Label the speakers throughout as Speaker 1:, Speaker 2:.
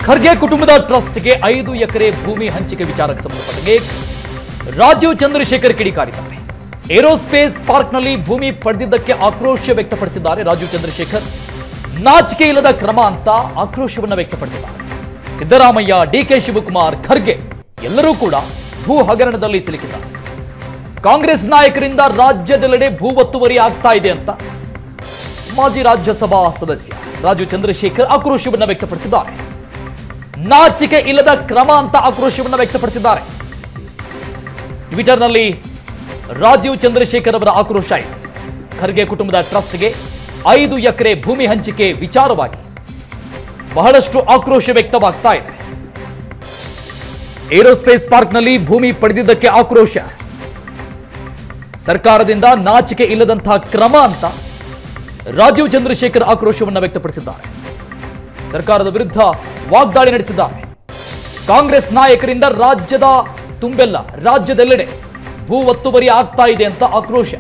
Speaker 1: ಖರ್ಗೆ ಕುಟುಂಬದ ಟ್ರಸ್ಟ್ಗೆ 5 ಎಕರೆ ಭೂಮಿ ಹಂಚಿಕೆ ವಿಚಾರಕ್ಕೆ ಸಂಬಂಧಪಟ್ಟಂತೆ ರಾಜೀವ್ ಚಂದ್ರಶೇಖರ್ ಕಿಡಿಕಾರಿದ್ದಾರೆ. ಏರೋಸ್ಪೇಸ್ ಪಾರ್ಕ್ನಲ್ಲಿ ಭೂಮಿ ಪಡೆದಿದ್ದಕ್ಕೆ ಆಕ್ರೋಶ ವ್ಯಕ್ತಪಡಿಸಿದ್ದಾರೆ. ರಾಜೀವ್ ಚಂದ್ರಶೇಖರ್ ನಾಚಿಕೆ ಇಲ್ಲದ ಕ್ರಮ ಅಂತ ಆಕ್ರೋಶವನ್ನು ವ್ಯಕ್ತಪಡಿಸಿದ್ದಾರೆ. ಸಿದ್ದರಾಮಯ್ಯ, ಡಿಕೆ ಶಿವಕುಮಾರ್, ಖರ್ಗೆ ಎಲ್ಲರೂ ಕೂಡ ಭೂ ಹಗರಣದಲ್ಲಿ ಸಿಲುಕಿದ್ದಾರೆ. ಕಾಂಗ್ರೆಸ್ ನಾಯಕರಿಂದ ರಾಜ್ಯದೆಲ್ಲೆಡೆ ಭೂ ಒತ್ತುವರಿ ಆಗ್ತಾ ಇದೆ ಅಂತ ಮಾಜಿ ರಾಜ್ಯಸಭಾ ಸದಸ್ಯ ರಾಜೀವ್ ಚಂದ್ರಶೇಖರ್ ಆಕ್ರೋಶವನ್ನು ವ್ಯಕ್ತಪಡಿಸಿದ್ದಾರೆ. ನಾಚಿಕೆ ಇಲ್ಲದ ಕ್ರಮ ಅಂತ ಆಕ್ರೋಶವನ್ನು ವ್ಯಕ್ತಪಡಿಸಿದ್ದಾರೆ. ಟ್ವಿಟರ್ನಲ್ಲಿ ರಾಜೀವ್ ಚಂದ್ರಶೇಖರ್ ಅವರ ಆಕ್ರೋಶ ಇದೆ. ಖರ್ಗೆ ಕುಟುಂಬದ ಟ್ರಸ್ಟ್ಗೆ 5 ಎಕರೆ ಭೂಮಿ ಹಂಚಿಕೆ ವಿಚಾರವಾಗಿ ಬಹಳಷ್ಟು ಆಕ್ರೋಶ ವ್ಯಕ್ತವಾಗ್ತಾ ಇದೆ. ಏರೋಸ್ಪೇಸ್ ಪಾರ್ಕ್ನಲ್ಲಿ ಭೂಮಿ ಪಡೆದಿದ್ದಕ್ಕೆ ಆಕ್ರೋಶ. ಸರ್ಕಾರದಿಂದ ನಾಚಿಕೆ ಇಲ್ಲದಂತಹ ಕ್ರಮ ಅಂತ ರಾಜೀವ್ ಚಂದ್ರಶೇಖರ್ ಆಕ್ರೋಶವನ್ನು ವ್ಯಕ್ತಪಡಿಸಿದ್ದಾರೆ. ಸರ್ಕಾರದ ವಿರುದ್ಧ ವಾಗ್ದಾಳಿ ನಡೆಸಿದ್ದಾರೆ. ಕಾಂಗ್ರೆಸ್ ನಾಯಕರಿಂದ ರಾಜ್ಯದೆಲ್ಲೆಡೆ ಭೂ ಒತ್ತುವರಿ ಆಗ್ತಾ ಇದೆ ಅಂತ ಆಕ್ರೋಶ.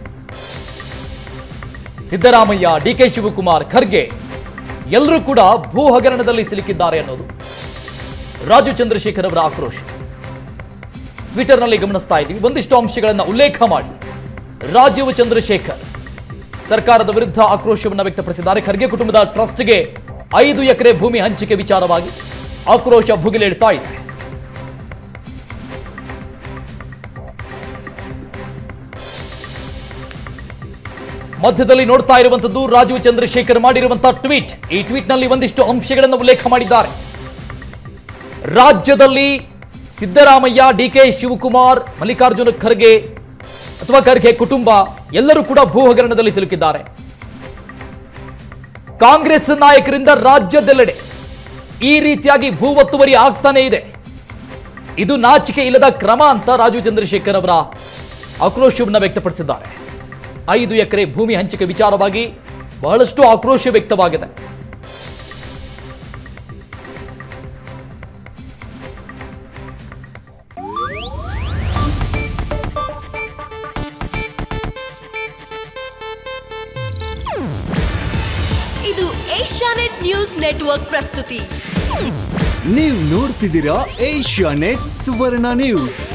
Speaker 1: ಸಿದ್ದರಾಮಯ್ಯ, ಡಿಕೆ ಶಿವಕುಮಾರ್, ಖರ್ಗೆ ಎಲ್ಲರೂ ಕೂಡ ಭೂ ಹಗರಣದಲ್ಲಿ ಸಿಲುಕಿದ್ದಾರೆ ಅನ್ನೋದು ರಾಜೀವ್ ಚಂದ್ರಶೇಖರ್ ಅವರ ಆಕ್ರೋಶ. ಟ್ವಿಟರ್ನಲ್ಲಿ ಗಮನಿಸ್ತಾ ಇದ್ದೀವಿ. ಒಂದಿಷ್ಟು ಅಂಶಗಳನ್ನು ಉಲ್ಲೇಖ ಮಾಡಿ ರಾಜೀವ್ ಚಂದ್ರಶೇಖರ್ ಸರ್ಕಾರದ ವಿರುದ್ಧ ಆಕ್ರೋಶವನ್ನು ವ್ಯಕ್ತಪಡಿಸಿದ್ದಾರೆ. ಖರ್ಗೆ ಕುಟುಂಬದ ಟ್ರಸ್ಟ್ಗೆ 5 ಎಕರೆ ಭೂಮಿ ಹಂಚಿಕೆ ವಿಚಾರವಾಗಿ ಆಕ್ರೋಶ ಭುಗಿಲೇಳ್ತಾ ಇದೆ. ಮಧ್ಯದಲ್ಲಿ ನೋಡ್ತಾ ಇರುವಂತದ್ದು ರಾಜೀವ್ ಚಂದ್ರಶೇಖರ್ ಮಾಡಿರುವಂತಹ ಟ್ವೀಟ್. ಈ ಟ್ವೀಟ್ನಲ್ಲಿ ಒಂದಿಷ್ಟು ಅಂಶಗಳನ್ನು ಉಲ್ಲೇಖ ಮಾಡಿದ್ದಾರೆ. ರಾಜ್ಯದಲ್ಲಿ ಸಿದ್ದರಾಮಯ್ಯ, ಡಿಕೆ ಶಿವಕುಮಾರ್, ಮಲ್ಲಿಕಾರ್ಜುನ ಖರ್ಗೆ ಅಥವಾ ಖರ್ಗೆ ಕುಟುಂಬ ಎಲ್ಲರೂ ಕೂಡ ಭೂ ಹಗರಣದಲ್ಲಿ ಸಿಲುಕಿದ್ದಾರೆ. ಕಾಂಗ್ರೆಸ್ ನಾಯಕರಿಂದ ರಾಜ್ಯದೆಲ್ಲೆಡೆ ಈ ರೀತಿಯಾಗಿ ಭೂ ಒತ್ತುವರಿ ಆಗ್ತಾನೆ ಇದೆ. ಇದು ನಾಚಿಕೆ ಇಲ್ಲದ ಕ್ರಮ ಅಂತ ರಾಜೀವ್ ಚಂದ್ರಶೇಖರ್ ಅವರ ಆಕ್ರೋಶವನ್ನು ವ್ಯಕ್ತಪಡಿಸಿದ್ದಾರೆ. 5 ಎಕರೆ ಭೂಮಿ ಹಂಚಿಕೆ ವಿಚಾರವಾಗಿ ಬಹಳಷ್ಟು ಆಕ್ರೋಶ ವ್ಯಕ್ತವಾಗಿದೆ.
Speaker 2: ಇದು ಏಷ್ಯಾನೆಟ್ ನ್ಯೂಸ್ ನೆಟ್ವರ್ಕ್ ಪ್ರಸ್ತುತಿ.
Speaker 3: ನೀವು ನೋಡ್ತಿದ್ದೀರಾ ಏಷ್ಯಾನೆಟ್ ಸುವರ್ಣ ನ್ಯೂಸ್.